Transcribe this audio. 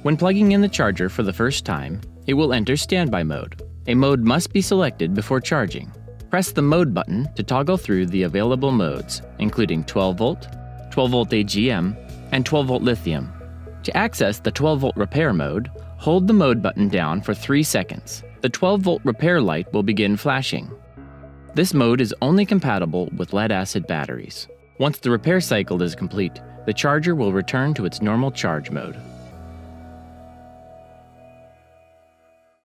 When plugging in the charger for the first time, it will enter standby mode. A mode must be selected before charging. Press the mode button to toggle through the available modes, including 12 volt, 12 volt AGM, and 12 volt lithium. To access the 12 volt repair mode, hold the mode button down for 3 seconds. The 12 volt repair light will begin flashing. This mode is only compatible with lead-acid batteries. Once the repair cycle is complete, the charger will return to its normal charge mode.